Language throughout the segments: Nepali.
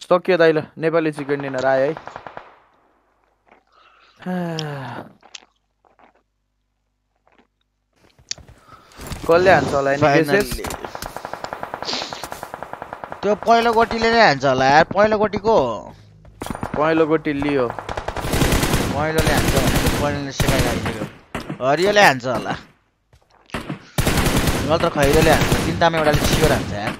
सकियो दाइ ल नेपाली चिकन डिनर आयो है कसले हान्छ होला नि बेसेस त्यो पहिलो गोटीले नै हान्छ होला यार पहिलो गोटी को पहिलो गोटी लियो पहिलोले हान्छ भनेको पहिलोले सिकाइराखेको हरियोले हान्छ होला नत्र खैरोले हान्छ तिनटामा एउटाले सियोर हान्छ यार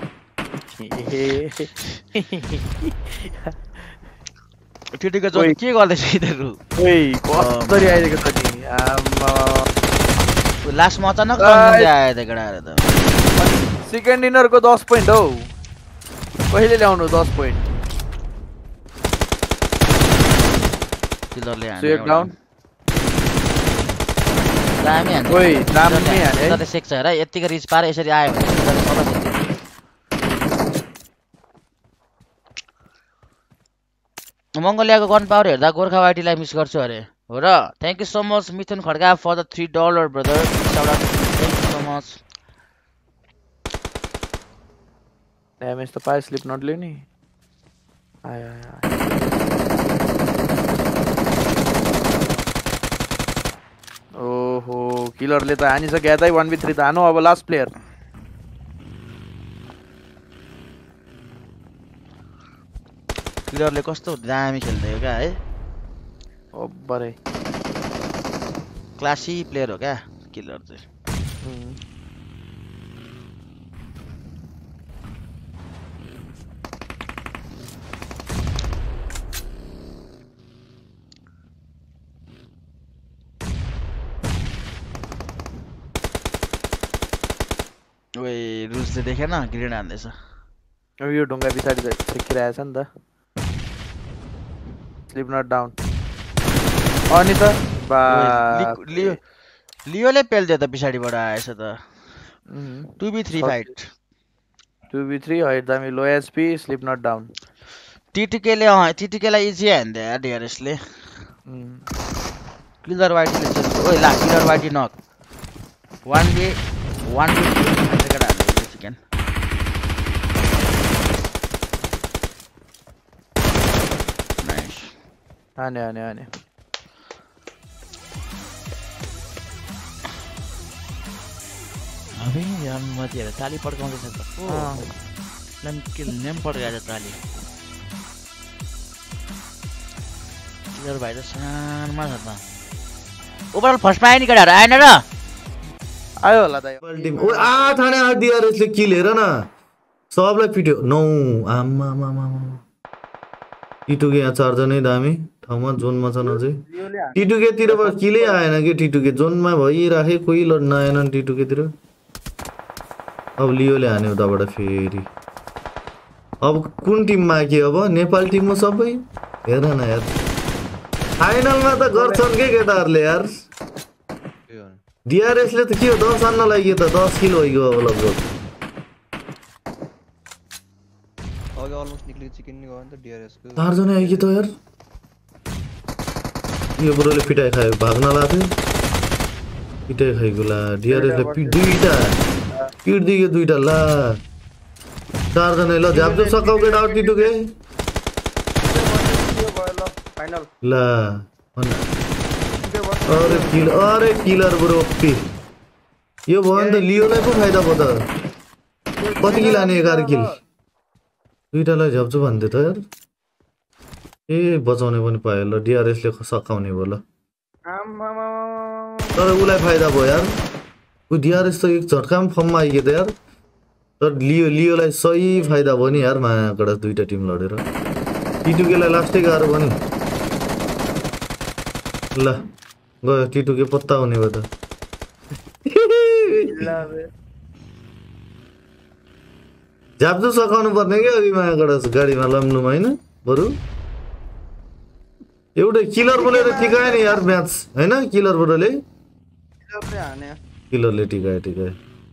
टिटीको जोन के गर्दैछ यिनीहरू ओइ कसरी आइदिएको छ नि आम्मा लास्टमा अचानक कन्ने आयो त केटाहरु त चिकन डिनरको 10 पोइन्ट हौ कहिले ल्याउनु 10 पोइन्ट किलरले हाने चेक डाउन दामी हान्छ ओइ दामी हाने त सेक्छ हेर यतिको रिच पार यसरी आयो भने मंगोलियाको गन पावर हेर्दा गोर्खा वाइटीलाई मिस गर्छु अरे हो र thank you so much Mithun Khadka for the $3 brother shout out thank you so much damage त पाए स्लिप नट लिने आयो ओहो किलरले त हानिसक्यो दाइ 1v3 त हानु अब लास्ट प्लेयर किलरले कस्तो दामी खेल्दै हो क्या है अब्बरे क्लासी प्लेयर हो क्या किलर चाहिँ ओए रुसले देखेन ग्रेड हान्दैछ अब यो ढुङ्गा पछाडि छेकिरहेछ नि त स्लिप नट डाउन अनि त बा लियोले पेल्दियो त पछाडिबाट आएछ त 2v3 फाइट 2v3 हाइट दामी low HP slip knocked down टिटीकेलाई इजी हान्दियो यार डिआरएसले किलर वाइटीले चाहिँ ओइ ला killer YT knock 1v chicken nice हाने अबे यार मतिहरु ताली पड्काउँदैछ त के नेम पड्काएछ ताली किलर भाइ त सानमा छ त ओभरअल फर्स्टमा आयो नि केटाहरु आएन र आयो होला दाइ टिम ओ 8 आने डिआरएसले किल हेर न सबलाई पिट्यो 9 आम्मा टिटुके यहाँ चार्ज नै दामी ठाउँमा जोनमा छ नजै टिटुके तिरबाट किलै आएन के टिटुके जोनमा भइराखे कोही लड्न आएनन् टिटुके तिर अब लियोले हान्यो उताबाट फेरि अब कुन टिममा के अब नेपाल टिम हो सबै हेर न यार फाइनलमा त गर्छन् के केटाहरुले यार DRS ले त के हो 10 आन्न लाग्यो त 10 किल होइगयो अब लगभग अघि अलमोस्ट निक्लेको चिकन नि गयो नि त DRS को 4 जना आइयो त यार यो ब्रोले पिटाइ खायो भाग्न लाग्यो पिटाइ खाइगयो ला DRS ले दुईटा पिट दियो दुईटा ला 4 जना ल झ्याप्जो सकाउ के डाउट टिटुके फाइनल ला अरे किलर ब्रो पी यो भयो नि त लियोलाई पो फाइदा भयो त कति किल हाने 11 किल दुईटालाई झप्छु भन्दै त यार ए बचाउने पनि पायो ल DRS ले सकाउने भयो ल तर उलाई फाइदा भयो यार उ DRS त एक झट्कामा फर्ममा आइयो त यार तर लियोलाई सही फाइदा भयो नि यार मायाबाट दुईटा टिम लडेर टिटुकेलाई लास्टै गाह्रो भयो नि ल गयो टिटुके पत्ता हुने भयो त झ्याप्जो सकाउनु पर्ने के अघि मायाबाट गाडीमा लम्नुम हैन बरु एउटै किलर बोलेर टिकायो नि यार म्याच हैन किलर बोले किलरले टिकायो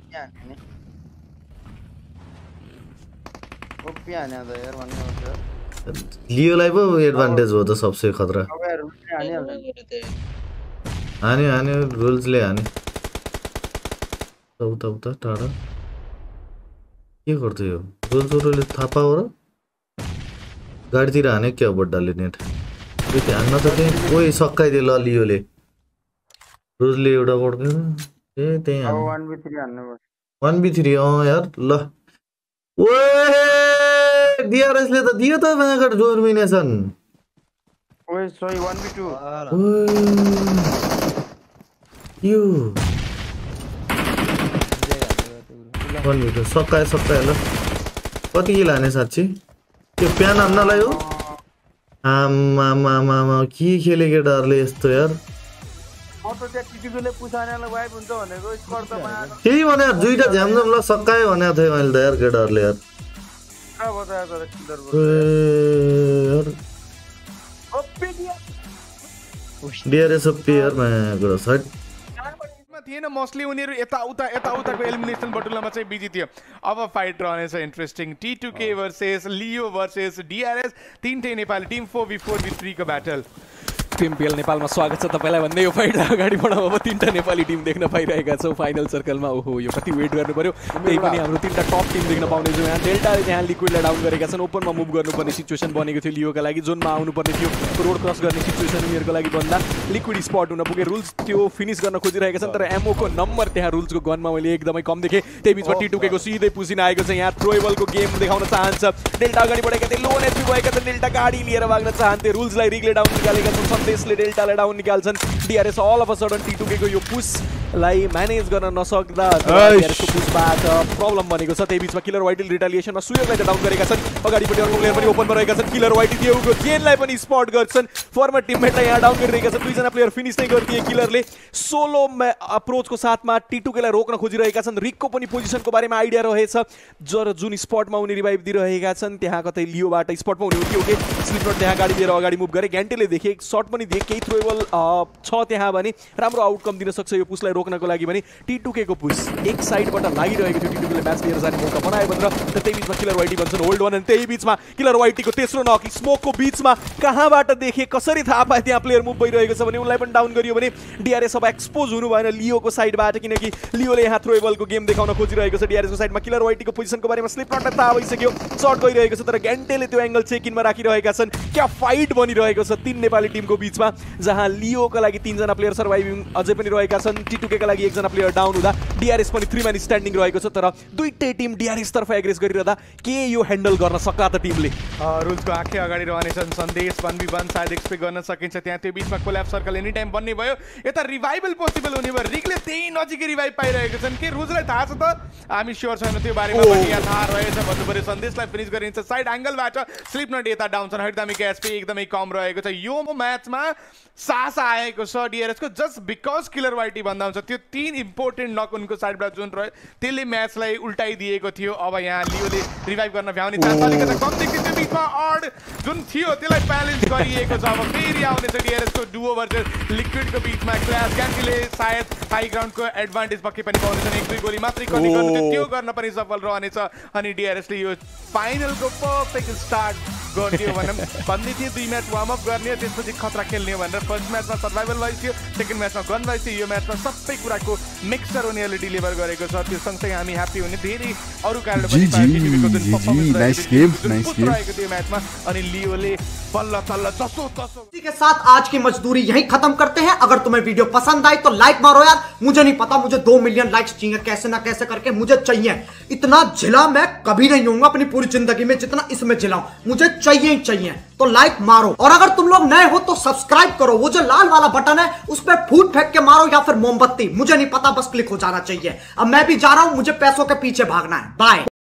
लियोलाई पो एडभान्टेज हो त सबसे खतरा हान्यो रुल्सले हान्यो उता टाढा के गर्दै हो रुल्सले थाहा पाओ र गाडीतिर हाने क्या बड्डाले नेट त्यो ध्यानमा त त्यही कोही सकाइदियो ल लियोले रोजले एउटा बड्क्यो ए त्यही अब हाने 1v3 हान्नु 1v3 यार ल ओए DRS ले त दियो त मागट डोमिनेसन ओए सोई 1v2 यो 1v2 सकाए ल कति किल हाने साच्ची त्यो प्यान हान्नलाई हो आमा के खेले केटाहरुले यस्तो यार म त त्यहाँ टिटीले पुसानेलाई वाइप हुन्छ भनेको स्कोर त माग त्यही भने दुईटा झ्यामझम ल सकाए भनेको थिएँ मैले त यार केटाहरुले यार का बतायो तर किलर यार DRS ओपी यार मैं गडो साइड थिएन मोस्टली उनीहरु यताउताको एलिमिनेसन बटुलामा चाहिँ बिजी थियो अब फाइट रहनेछ interesting T2K versus Leo versus DRS तीनटै नेपाली टिम 4v4v3 को ब्याटल PMPL नेपालमा स्वागत छ तपाईलाई भन्दै यो फाइट अगाडि बढाउँ अब तीनटा नेपाली टिम देख्न पाइरहेका छौं फाइनल सर्कलमा ओहो यो कति वेट गर्नु पर्यो त्यही पनि हाम्रो तीनटा टप टिम देख्न पाउने छौं यहाँ डेल्टाले त्यहाँ लिक्विडलाई डाउन गरेका छन् ओपनमा मुभ गर्नुपर्ने सिचुएसन बनेको थियो लियोका लागि जोनमा आउनुपर्ने थियो रोड क्रस गर्ने सिचुएसन उनीहरुको लागि बन्दा लिक्विड स्पट हुन पुगे रुल्स त्यो फिनिश गर्न खोजिरहेका छन् तर एमओ को नम्बर त्यहाँ रुल्सको गनमा मैले एकदमै कम देखे त्यही बीचमा T2K को सिधै पुसिन आएको छ यहाँ थ्रोएबलको गेम देखाउन चाहन्छ डेल्टा अगाडि बढेका थिए लो एचपी भएका छन् डेल्टा गाडी लिएर भाग्न चाहन्थे रुल्सलाई रिगले डाउन निकालेका छन् सन्देशले डेल्टालाई डाउन निकाल्छन् DRS all of a sudden T2K को यो पुसलाई म्यानेज गर्न नसक्दा DRS को पुसबाट प्रब्लम बनेको छ त्यही बीचमा किलर वाइटी रिटालिएसनमा सुयोगलाई डाउन गरेका छन् अगाडिपट्टि अर्को प्लेयर पनि ओपनमा रहेका छन् किलर वाइटी दिएको जेनलाई पनि स्पट गर्छन् फर्मर टिममेटलाई यहाँ डाउन गरिरहेका छन् दुईजना प्लेयर फिनिश नै गरिदिए किलरले सोलो अप्रोचको साथमा T2K लाई रोक्न खोजिरहेका छन् रिकको पनि पोजिसनको बारेमा आइडिया रहेछ जुन स्पटमा उनी रिभाइभ दिइरहेका छन् त्यहाँ कतै लियोबाट स्पटमा हुने हो कि स्लिपनट त्यहाँ गाडी लिएर अगाडि मुभ गरे ग्यान्टेले देखे शट पनि दिए केही थ्रोएबल छ त्यहाँ भने राम्रो आउटकम दिन सक्छ यो पुसलाई रोक्नको लागि भने T2K को पुस एक साइडबाट लागिरहेको थियो T2K ले म्याच लिएर जाने मौका बनायो भनेर त्यही बीचमा किलर वाइटी भन्छन् होल्ड वन अनि त्यही बीचमा किलर वाइटीको तेस्रो नक स्मोकको बीचमा कहाँबाट देखे कसरी थाहा पाए त्यहाँ प्लेयर मुभ भइरहेको छ भने उनलाई पनि डाउन गरियो भने DRS अब एक्सपोज हुनु भएन लियोको साइडबाट किनकि लियोले यहाँ थ्रोएबलको गेम देखाउन खोजिरहेको छ DRS को साइडमा किलर वाइटीको पोजिसनको बारेमा स्लिपनटलाई थाहा भइसक्यो शट गइरहेको छ तर ग्यान्टेले त्यो एंगल चेक इनमा राखिरहेका छन् क्या फाइट बनिरहेको छ तीन नेपाली टिमको बीचमा जहाँ लियोका लागि तीनजना प्लेयर सर्भाइभिङ अझै पनि रहेका छन् T2K का लागि एकजना प्लेयर डाउन हुँदा DRS पनि 3 म्यान स्ट्यान्डिङ रहेको छ तर दुईटै टिम DRS तर्फ एग्रेस गरिरहँदा के यो ह्यान्डल गर्न सक्ला त टिमले रुल्सको आँखे अगाडि रहनेछन् सन्देश 1v1 सायद एक्सपेक्ट गर्न सकिन्छ त्यहाँ त्यो बीचमा कोल्याप सर्कल एनी टाइम बन्ने भयो यता रिभाइभल पोसिबल हुने भयो रिगले त्यही नजिकै रिभाइभ पाइरहेको छन् के रुल्सलाई थाहा छ त हामी स्योर छैन त्यो बारेमा पनि यहाँ थाहा रहेछ भन्नु पर्यो सन्देशलाई फिनिश गरिन्छ साइड एंगलबाट स्लिपनट यता डाउन छन् हरिदामीको एचपी एकदमै कम रहेको छ यो म्याचमा सास आएको छ DRS को जस्ट बिकज किलर वाइटी भन्दा हुन्छ त्यो तीन इम्पोर्टेन्ट नक उनको साइडबाट जुन रह्यो त्यसले म्याचलाई उल्टाइदिएको थियो अब यहाँ लियोले रिभाइभ गर्न भ्याउने चान्स अलिकति कम देखियो त्यो बीचमा अड जुन थियो त्यसलाई ब्यालेन्स गरिएको छ अब फेरि आउनेछ DRS को डुओ भर्सेस लिक्विडको बीचमा क्ल्यास ग्यान्टीले सायद हाई ग्राउन्डको एडभान्टेज पक्कै पनि पाउनेछन् एक दुई गोली मात्रै कति गर्नु थियो त्यो गर्न पनि सफल रहनेछ अनि DRS ले यो फाइनलको पर्फेक्ट स्टार्ट गरिदियो भन्दै थियो 2 म्याच वार्म अप गर्ने त्यसपछि खतरा खेल्ने भनेर फर्स्ट म्याचमा सर्भाइभल वाइज थियो सेकेन्ड म्याचमा गन वाइज थियो यो म्याचमा सबै कुराको मिक्सचर उनीहरूले डिलिभर गरेको छ त्यो सँगसँगै हामी ह्याप्पी हुने धेरै अरू कारणले पनि टिमको जुन परफर्मेन्स रहेको थियो म्याचमा अनि लियोले बल्ल तल्ल जसो तसो इसी के साथ आज की मजदूरी यहीं खत्म करते हैं अगर तुम्हें वीडियो पसंद आई तो लाइक मारो यार मुझे नहीं पता मुझे 2 मिलियन लाइक्स चाहिए कैसे ना कैसे करके मुझे चाहिए इतना झिला मैं कभी नहीं होऊंगा अपनी पूरी जिंदगी में जितना इसमें झिलाऊं मुझे चाहिए ही चाहिए तो लाइक मारो और अगर तुम लोग नए हो तो सब्सक्राइब करो वो जो लाल वाला बटन है उस पर फूट फेंक के मारो या फिर मोमबत्ती मुझे नहीं पता बस क्लिक हो जाना चाहिए अब मैं भी जा रहा हूं मुझे पैसों के पीछे भागना है बाय।